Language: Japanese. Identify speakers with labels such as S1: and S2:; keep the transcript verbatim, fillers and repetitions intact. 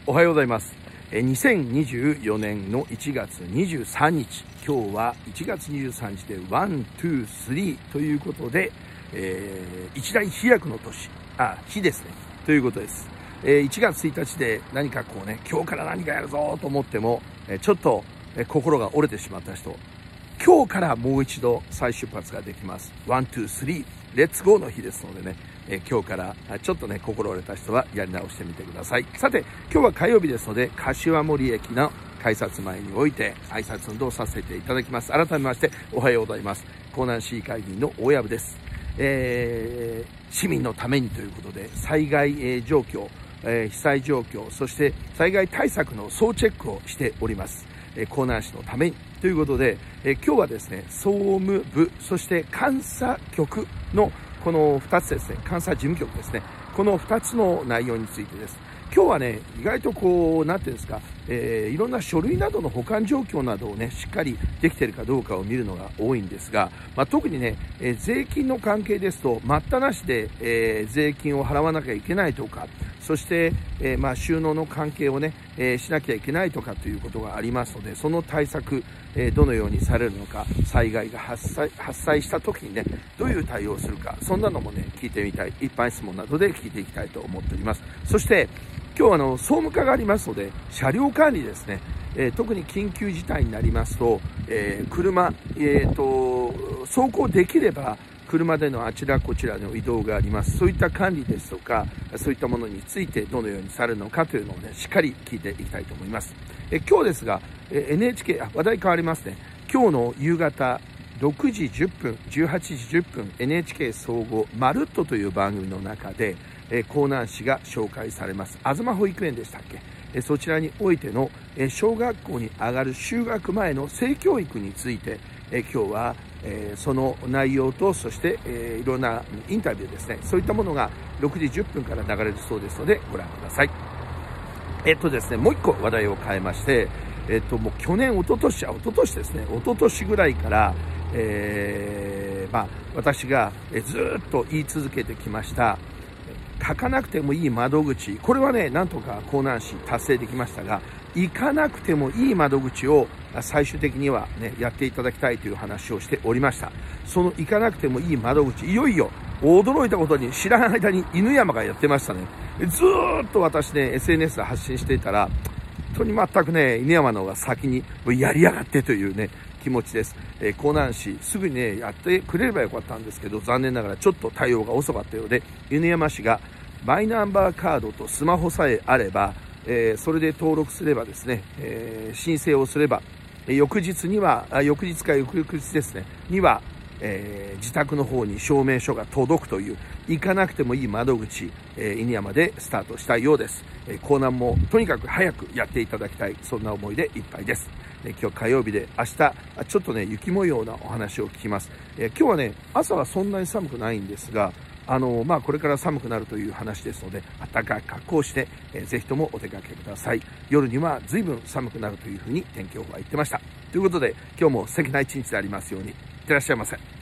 S1: おはようございます。にせんにじゅうよねんのいちがつにじゅうさんにち、今日はいちがつにじゅうさんにちでワン、ツー、スリーということで、えー、一大飛躍の年、あ、日ですね、ということです。えー、いちがつついたちで何かこうね、今日から何かやるぞと思っても、えー、ちょっと、えー、心が折れてしまった人、今日からもう一度再出発ができます。ワン、ツー、スリー、レッツゴーの日ですのでね、えー、今日からちょっとね、心折れた人はやり直してみてください。さて、今日は火曜日ですので、柏森駅の改札前において挨拶運動をさせていただきます。改めまして、おはようございます。江南市議会議員の大藪です。えー、市民のためにということで、災害、えー、状況、えー、被災状況、そして災害対策の総チェックをしております。えー、江南市のためにということで、えー、今日はですね、総務部、そして監査局のこのふたつですね、監査事務局ですね、このふたつの内容についてです。今日はね、意外とこう、なんていうんですか、えー、いろんな書類などの保管状況などをね、しっかりできているかどうかを見るのが多いんですが、まあ、特にね、えー、税金の関係ですと、待ったなしで、えー、税金を払わなきゃいけないとか、そして、えー、まあ収納の関係をね、えー、しなきゃいけないとかということがありますので、その対策、えー、どのようにされるのか、災害が発災、発災した時にね、どういう対応をするか、そんなのもね、聞いてみたい、一般質問などで聞いていきたいと思っております。そして、今日はあの、総務課がありますので、車両管理ですね、えー、特に緊急事態になりますと、えー、車、えーと、走行できれば、車でのあちらこちらの移動があります。そういった管理ですとか、そういったものについてどのようにされるのかというのをね、しっかり聞いていきたいと思います。え今日ですが、え エヌエイチケー、あ、話題変わりますね。今日の夕方ろくじじゅっぷん、じゅうはちじじゅっぷん、エヌエイチケー 総合まるっとという番組の中で、え江南市が紹介されます。東保育園でしたっけ？えそちらにおいての、え小学校に上がる就学前の性教育について、え今日はえー、その内容と、そして、えー、いろんなインタビューですね、そういったものがろくじじゅっぷんから流れるそうですので、ご覧ください。えっとですね、もう一個話題を変えまして、えっと、もう去年、一昨年、あ、一昨年ですね、一昨年ぐらいから、えー、まあ、私がずっと言い続けてきました、書かなくてもいい窓口、これはね、なんとか江南市達成できましたが、行かなくてもいい窓口を最終的にはね、やっていただきたいという話をしておりました。その行かなくてもいい窓口、いよいよ驚いたことに知らない間に犬山がやってましたね。ずーっと私ね、エスエヌエス で発信していたら、本当に全くね、犬山の方が先にやりやがってというね、気持ちです。えー、江南市、すぐにね、やってくれればよかったんですけど、残念ながらちょっと対応が遅かったようで、犬山市がマイナンバーカードとスマホさえあれば、えー、それで登録すればですね、えー、申請をすれば、翌日には、あ翌日か翌々日ですね、には、えー、自宅の方に証明書が届くという、行かなくてもいい窓口、えー、犬山でスタートしたいようです。えー、江南もとにかく早くやっていただきたい、そんな思いでいっぱいです。えー、今日火曜日で、明日、ちょっとね、雪模様なお話を聞きます。えー、今日はね、朝はそんなに寒くないんですが、あのまあ、これから寒くなるという話ですので、暖かい格好をして、えー、ぜひともお出かけください。夜には随分寒くなるというふうに天気予報は言ってました。ということで、今日も素敵な一日でありますように。いってらっしゃいませ。